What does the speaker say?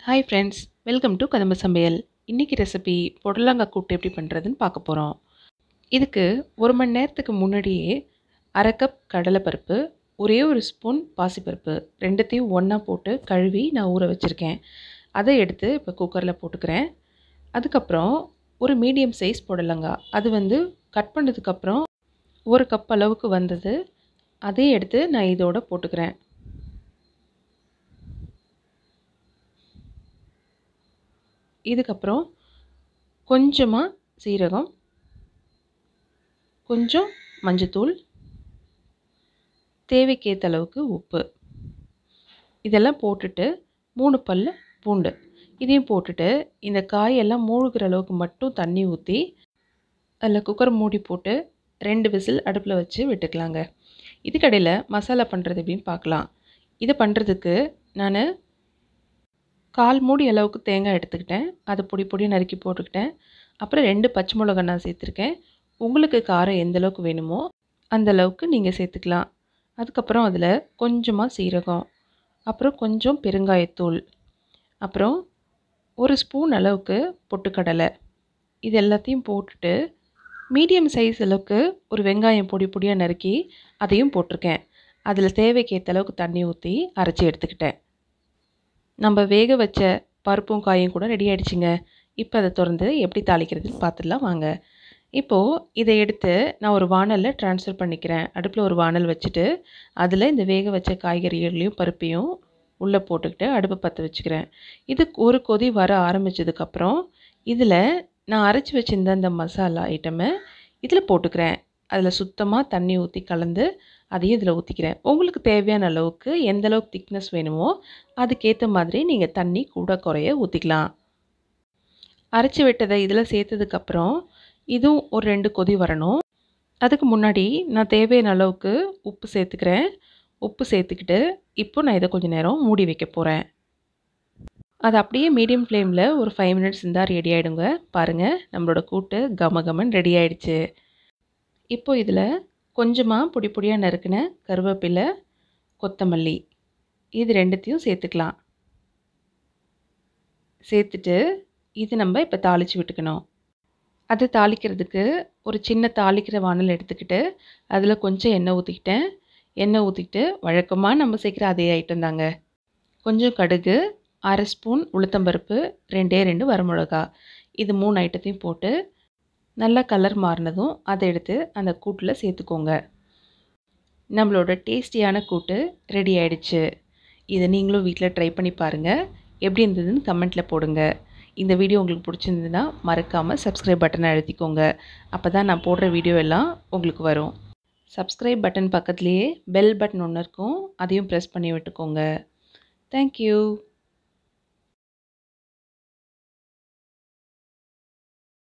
Hi friends, welcome to Kadamba Samayal. இன்னைக்கு recipe புடலங்காய் கூட்டு எப்படி பண்ணுறதுன்னு பார்க்க போகிறோம். இதுக்கு 1 மணி நேரத்துக்கு முன்னாடியே 1/2 கப் கடலைப்பருப்பு, ஒரே ஒரு ஸ்பூன் பாசிப்பருப்பு ரெண்டுத்தையும் ஒன்றா போட்டு கழுவி நான் ஊற வச்சுருக்கேன். அதை எடுத்து இப்போ குக்கரில் போட்டுக்கிறேன். அதுக்கப்புறம் ஒரு மீடியம் சைஸ் புடலங்காய், அது கட் பண்ணதுக்கப்புறம் 1 கப் அளவுக்கு வந்தது, அதையும் எடுத்து நான் இதோட போட்டுக்கிறேன். இதுக்கப்புறம் கொஞ்சமாக சீரகம், கொஞ்சம் மஞ்சத்தூள், தேவைக்கேற்ற அளவுக்கு உப்பு, இதெல்லாம் போட்டுட்டு 3 பல் பூண்டு இதையும் போட்டுட்டு இந்த காயெல்லாம் மூழ்கிற அளவுக்கு மட்டும் தண்ணி ஊற்றி அதில் குக்கர் மூடி போட்டு 2 விசில் அடுப்பில் வச்சு விட்டுக்கலாங்க. இதுக்கடையில் மசாலா பண்ணுறது எப்படின்னு பார்க்கலாம். இது பண்ணுறதுக்கு நான் 1/4 மூடி அளவுக்கு தேங்காய் எடுத்துக்கிட்டேன். அதை பொடி பொடியாக நறுக்கி போட்டுக்கிட்டேன். அப்புறம் 2 பச்சை மிளகாய் நான் சேர்த்துருக்கேன். உங்களுக்கு காரம் எந்த அளவுக்கு வேணுமோ அந்த அளவுக்கு நீங்கள் சேர்த்துக்கலாம். அதுக்கப்புறம் அதில் கொஞ்சமாக சீரகம், அப்புறம் கொஞ்சம் பெருங்காயத்தூள், அப்புறம் 1 ஸ்பூன் அளவுக்கு பொட்டுக்கடலை, இது எல்லாத்தையும் போட்டுட்டு மீடியம் சைஸ் அளவுக்கு ஒரு வெங்காயம் பொடி பொடியாக நறுக்கி அதையும் போட்டிருக்கேன். அதில் தேவைக்கேற்ற அளவுக்கு தண்ணி ஊற்றி அரைச்சி எடுத்துக்கிட்டேன். நம்ம வேக வச்ச பருப்பும் காயும் கூட ரெடி ஆகிடுச்சிங்க. இப்போ அதை திறந்து எப்படி தாளிக்கிறதுன்னு பார்த்துடலாம் வாங்க. இப்போது இதை எடுத்து நான் ஒரு வாணலில் ட்ரான்ஸ்ஃபர் பண்ணிக்கிறேன். அடுப்பில் ஒரு வாணல் வச்சுட்டு அதில் இந்த வேக வச்ச காய்கறிகளையும் பருப்பையும் உள்ளே போட்டுக்கிட்டு அடுப்பை பற்ற வச்சுக்கிறேன். இது ஒரு கொதி வர ஆரம்பித்ததுக்கப்புறம் இதில் நான் அரைச்சி வச்சுருந்த அந்த மசாலா ஐட்டமை இதில் போட்டுக்கிறேன். அதில் சுத்தமாக தண்ணி ஊற்றி கலந்து அதையும் இதில் ஊற்றிக்கிறேன். உங்களுக்கு தேவையான அளவுக்கு எந்த அளவுக்கு திக்னஸ் வேணுமோ அதுக்கேற்ற மாதிரி நீங்கள் தண்ணி கூட குறைய ஊற்றிக்கலாம். அரைச்சி விட்டதை இதில் சேர்த்ததுக்கப்புறம் இதுவும் ஒரு 2 கொதி வரணும். அதுக்கு முன்னாடி நான் தேவையான அளவுக்கு உப்பு சேர்த்துக்கிறேன். உப்பு சேர்த்துக்கிட்டு இப்போ நான் இதை கொஞ்சம் நேரம் மூடி வைக்க போகிறேன். அது அப்படியே மீடியம் ஃப்ளேமில் ஒரு 5 மினிட்ஸ் இருந்தால் ரெடி ஆகிடுங்க. பாருங்கள், நம்மளோட கூட்டு கமகமன் ரெடி ஆகிடுச்சு. இப்போ இதில் கொஞ்சமாக பொடி பொடியாக நறுக்கின கருவேப்பிலை, கொத்தமல்லி, இது ரெண்டுத்தையும் சேர்த்துக்கலாம். சேர்த்துட்டு இது நம்ம இப்போ தாளித்து விட்டுக்கணும். அது தாளிக்கிறதுக்கு ஒரு சின்ன தாளிக்கிற வாணல் எடுத்துக்கிட்டு அதில் கொஞ்சம் எண்ணெய் ஊற்றிக்கிட்டேன். எண்ணெய் ஊற்றிக்கிட்டு வழக்கமாக நம்ம சேர்க்குற அதே ஐட்டம் தாங்க. கொஞ்சம் கடுகு, 1/2 ஸ்பூன் உளுத்தம்பருப்பு, 2 வரமிளகா, இது 3 ஐட்டத்தையும் போட்டு நல்லா கலர் மாறினதும் அதை எடுத்து அந்த கூட்டில் சேர்த்துக்கோங்க. நம்மளோட டேஸ்டியான கூட்டு ரெடி ஆகிடுச்சு. இதை நீங்களும் வீட்டில் ட்ரை பண்ணி பாருங்கள். எப்படி இருந்ததுன்னு கமெண்ட்டில் போடுங்க. இந்த வீடியோ உங்களுக்கு பிடிச்சிருந்ததுன்னா மறக்காமல் சப்ஸ்கிரைப் பட்டனை அழுத்திக்கோங்க. அப்போ தான் நான் போடுற வீடியோ எல்லாம் உங்களுக்கு வரும். சப்ஸ்கிரைப் பட்டன் பக்கத்துலேயே பெல் பட்டன் ஒன்று இருக்கும், அதையும் ப்ரெஸ் பண்ணி விட்டுக்கோங்க. தேங்க்யூ.